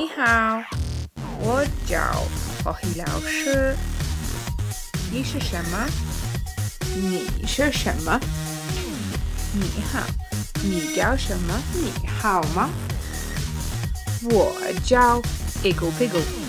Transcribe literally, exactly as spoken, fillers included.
你好，我叫何黑老师。你是什么？你是什么？你好，你叫什么？你好吗？我叫 Eagle Pickle。